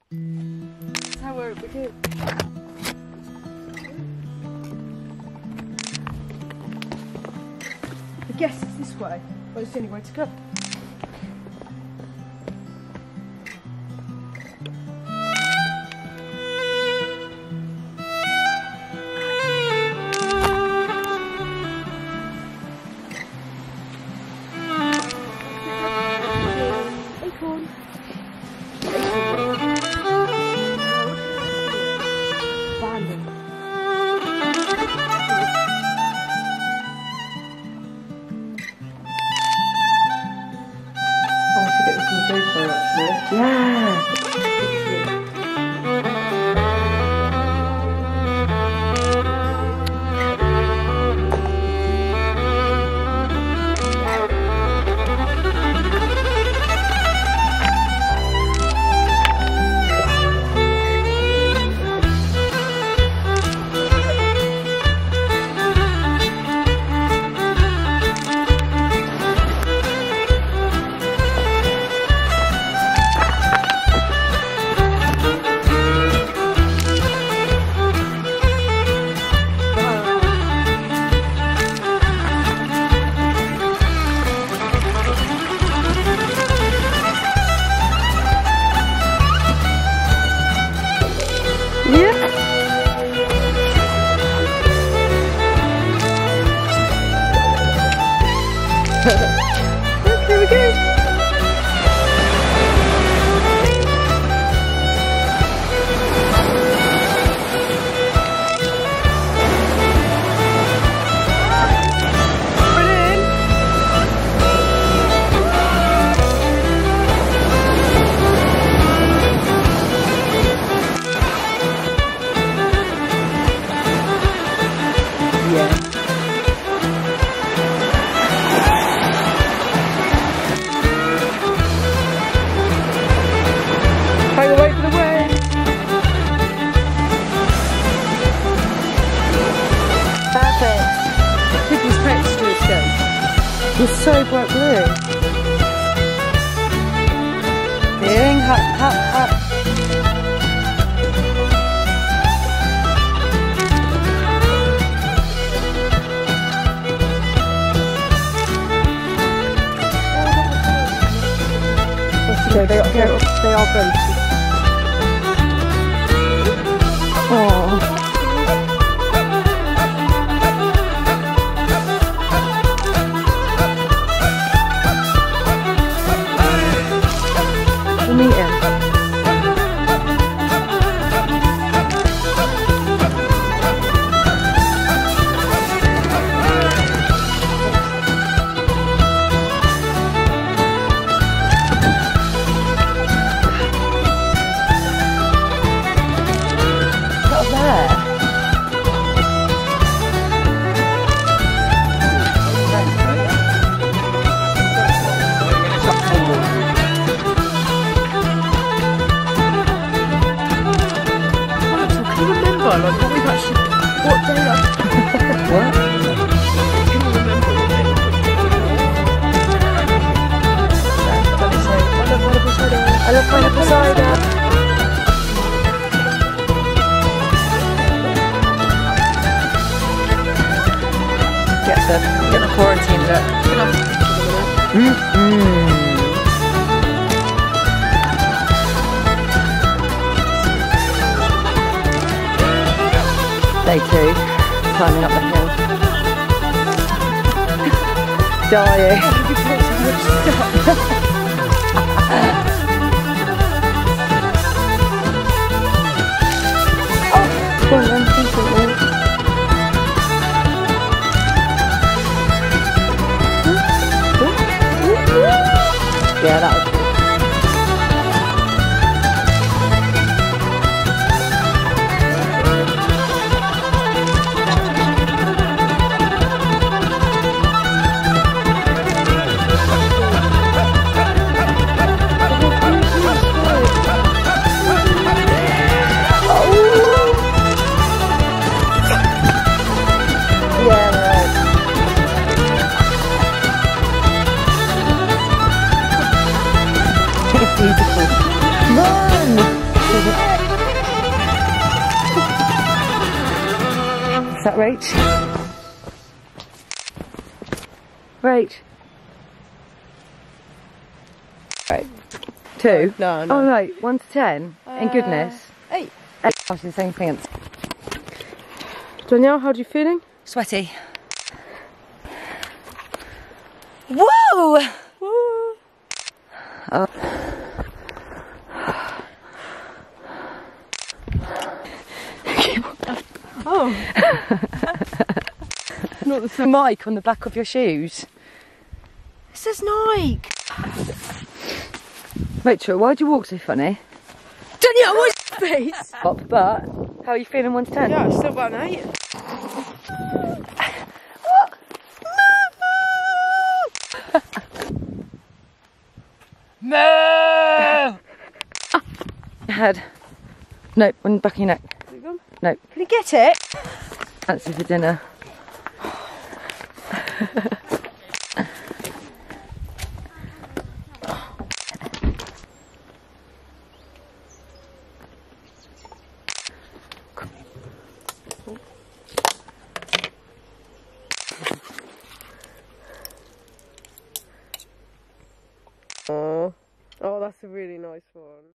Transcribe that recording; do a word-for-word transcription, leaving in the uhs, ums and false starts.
That's how we're begin. I guess it's this way, but it's the only way to go. Yeah. Here we go. It's so bright blue. Being hot, hot, hot. So they, they, they are both. Oh. Meet him. Not there. Like what we've actually, what day I what? I can't remember what day I love pineapple cider. I love pineapple cider. Get the get the quarantine look. Mm-hmm. Day two, climbing up the hill. Dying. Oh, go on then, keep it there. Yeah, that was Is that Rach? Rach. Right. Two? No, no. Oh, right. One to ten? Uh, In goodness? Eight. Eight. I was the same thing. Danielle, how are you feeling? Sweaty. Whoa! Woo. Oh. Oh. Not the same. Mic on the back of your shoes. It says Nike. Rachel, why'd you walk so funny? Danielle, what's your face? Stop, but how are you feeling one to ten? Yeah, it's still about an eight. No! Head. No, on the back of your neck. Is it gone? No. Can you get it? Fancy for dinner. Oh, oh, that's a really nice one.